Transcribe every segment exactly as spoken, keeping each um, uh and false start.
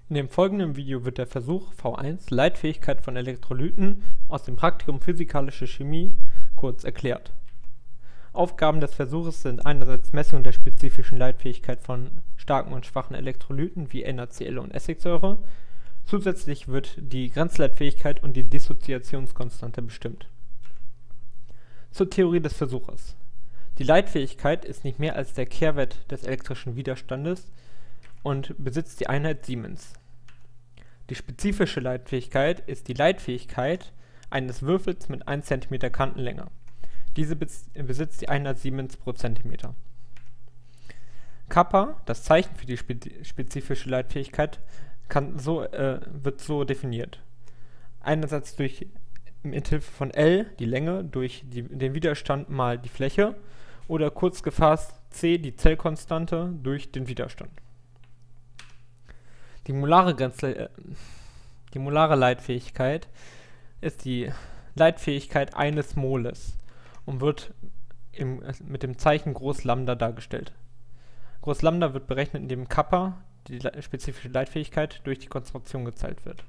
In dem folgenden Video wird der Versuch V eins Leitfähigkeit von Elektrolyten aus dem Praktikum Physikalische Chemie kurz erklärt. Aufgaben des Versuches sind einerseits Messung der spezifischen Leitfähigkeit von starken und schwachen Elektrolyten wie NaCl und Essigsäure. Zusätzlich wird die Grenzleitfähigkeit und die Dissoziationskonstante bestimmt. Zur Theorie des Versuches. Die Leitfähigkeit ist nicht mehr als der Kehrwert des elektrischen Widerstandes und besitzt die Einheit Siemens. Die spezifische Leitfähigkeit ist die Leitfähigkeit eines Würfels mit ein Zentimeter Kantenlänge. Diese besitzt die Einheit Siemens pro Zentimeter. Kappa, das Zeichen für die spezifische Leitfähigkeit, kann so, äh, wird so definiert. Einerseits durch mithilfe von L, die Länge, durch die, den Widerstand mal die Fläche, oder kurz gefasst C, die Zellkonstante, durch den Widerstand. Die molare, Grenze, äh, die molare Leitfähigkeit ist die Leitfähigkeit eines Moles und wird im, äh, mit dem Zeichen Groß Lambda dargestellt. Groß Lambda wird berechnet, indem Kappa, die le spezifische Leitfähigkeit, durch die Konstruktion geteilt wird.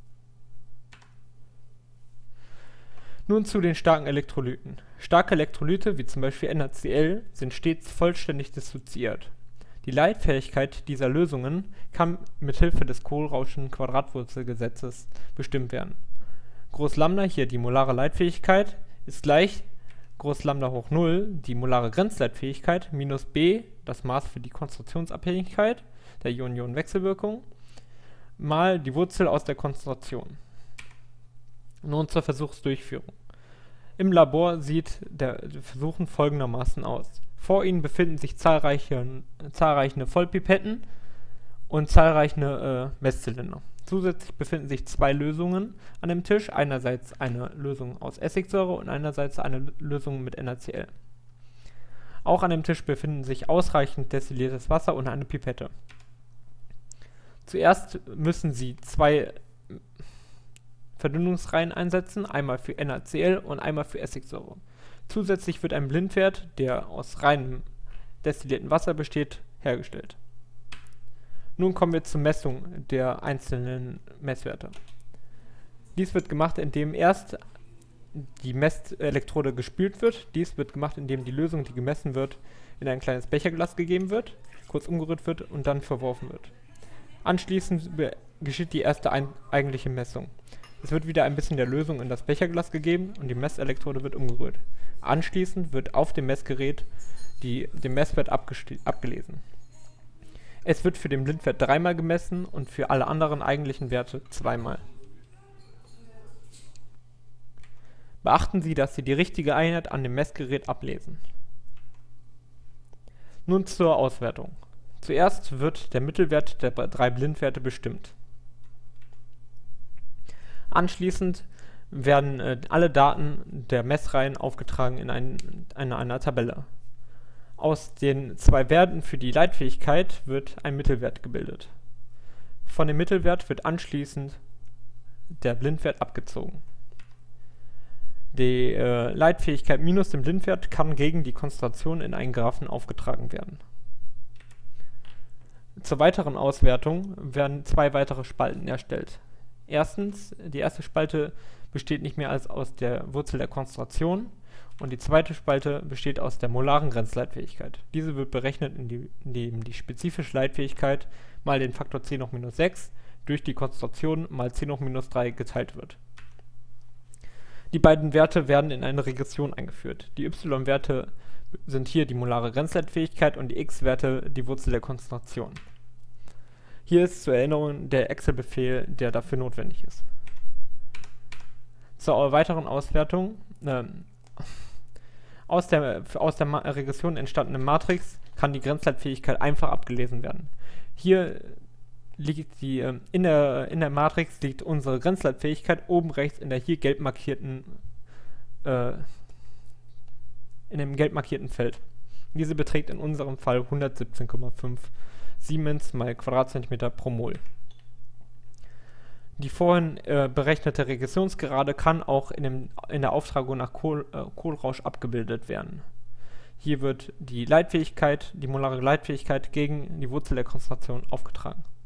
Nun zu den starken Elektrolyten. Starke Elektrolyte, wie zum Beispiel NaCl, sind stets vollständig dissoziiert. Die Leitfähigkeit dieser Lösungen kann mithilfe des Kohlrauschen Quadratwurzelgesetzes bestimmt werden. Groß Lambda, hier die molare Leitfähigkeit, ist gleich Groß Lambda hoch null, die molare Grenzleitfähigkeit, minus B, das Maß für die Konstruktionsabhängigkeit der Ion-Ion-Wechselwirkung, mal die Wurzel aus der Konzentration. Nun zur Versuchsdurchführung. Im Labor sieht der Versuch folgendermaßen aus. Vor Ihnen befinden sich zahlreiche, zahlreiche Vollpipetten und zahlreiche äh, Messzylinder. Zusätzlich befinden sich zwei Lösungen an dem Tisch, einerseits eine Lösung aus Essigsäure und einerseits eine Lösung mit NaCl. Auch an dem Tisch befinden sich ausreichend destilliertes Wasser und eine Pipette. Zuerst müssen Sie zwei Verdünnungsreihen einsetzen, einmal für NaCl und einmal für Essigsäure. Zusätzlich wird ein Blindwert, der aus reinem destillierten Wasser besteht, hergestellt. Nun kommen wir zur Messung der einzelnen Messwerte. Dies wird gemacht, indem erst die Messelektrode gespült wird. Dies wird gemacht, indem die Lösung, die gemessen wird, in ein kleines Becherglas gegeben wird, kurz umgerührt wird und dann verworfen wird. Anschließend geschieht die erste ein eigentliche Messung. Es wird wieder ein bisschen der Lösung in das Becherglas gegeben und die Messelektrode wird umgerührt. Anschließend wird auf dem Messgerät die, den Messwert abgelesen. Es wird für den Blindwert dreimal gemessen und für alle anderen eigentlichen Werte zweimal. Beachten Sie, dass Sie die richtige Einheit an dem Messgerät ablesen. Nun zur Auswertung. Zuerst wird der Mittelwert der drei Blindwerte bestimmt. Anschließend werden äh, alle Daten der Messreihen aufgetragen in ein, eine, einer Tabelle. Aus den zwei Werten für die Leitfähigkeit wird ein Mittelwert gebildet. Von dem Mittelwert wird anschließend der Blindwert abgezogen. Die äh, Leitfähigkeit minus dem Blindwert kann gegen die Konzentration in einen Graphen aufgetragen werden. Zur weiteren Auswertung werden zwei weitere Spalten erstellt. Erstens, die erste Spalte besteht nicht mehr als aus der Wurzel der Konzentration und die zweite Spalte besteht aus der molaren Grenzleitfähigkeit. Diese wird berechnet, indem die spezifische Leitfähigkeit mal den Faktor zehn hoch minus sechs durch die Konzentration mal zehn hoch minus drei geteilt wird. Die beiden Werte werden in eine Regression eingeführt. Die y-Werte sind hier die molare Grenzleitfähigkeit und die x-Werte die Wurzel der Konzentration. Hier ist zur Erinnerung der Excel-Befehl, der dafür notwendig ist. Zur weiteren Auswertung. Äh, aus der, aus der Regression entstandene Matrix kann die Grenzleitfähigkeit einfach abgelesen werden. Hier liegt die, äh, in, der, in der Matrix liegt unsere Grenzleitfähigkeit oben rechts in der hier gelb markierten, äh, in dem gelb markierten Feld. Diese beträgt in unserem Fall hundertsiebzehn Komma fünf Siemens mal Quadratzentimeter pro Mol. Die vorhin äh, berechnete Regressionsgerade kann auch in, dem, in der Auftragung nach Kohl, äh, Kohlrausch abgebildet werden. Hier wird die Leitfähigkeit, die molare Leitfähigkeit gegen die Wurzel der Konzentration aufgetragen.